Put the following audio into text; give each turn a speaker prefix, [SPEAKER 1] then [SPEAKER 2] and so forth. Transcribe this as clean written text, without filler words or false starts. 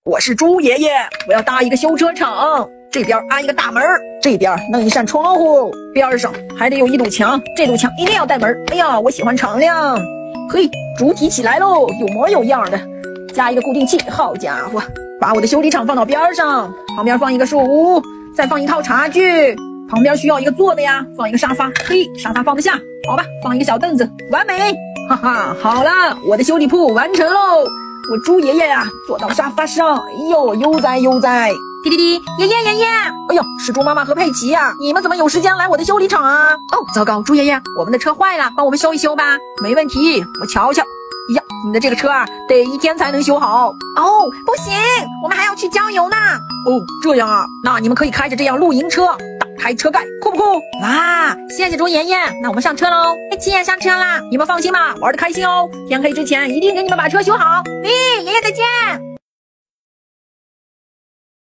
[SPEAKER 1] 我是猪爷爷，我要搭一个修车厂，这边安一个大门，这边弄一扇窗户，边上还得有一堵墙，这堵墙一定要带门。哎呀，我喜欢敞亮。嘿，主体起来喽，有模有样的，加一个固定器。好家伙，把我的修理厂放到边上，旁边放一个树屋，再放一套茶具，旁边需要一个坐的呀，放一个沙发。嘿，沙发放得下，好吧，放一个小凳子，完美。哈哈，好了，我的修理铺完成喽。我猪爷爷呀，坐到沙发上，哎呦，悠哉悠哉。
[SPEAKER 2] 滴滴滴，爷爷爷爷，
[SPEAKER 1] 哎呦，是猪妈妈和佩奇呀，你们怎么有时间来我的修理厂啊？
[SPEAKER 2] 哦，糟糕，猪爷爷，我们的车坏了，帮我们修一修吧。
[SPEAKER 1] 没问题，我瞧瞧。呀，你的这个车啊，得1天才能修好。
[SPEAKER 2] 哦，不行，我们还要去郊游呢。
[SPEAKER 1] 哦，这样啊，那你们可以开着这辆露营车，打开车盖，酷不酷？
[SPEAKER 2] 哇，谢谢猪爷爷，那我们上车喽。佩奇也上车啦，
[SPEAKER 1] 你们放心吧，玩得开心哦。天黑之前一定给你们把车修好。
[SPEAKER 2] 爷爷再见。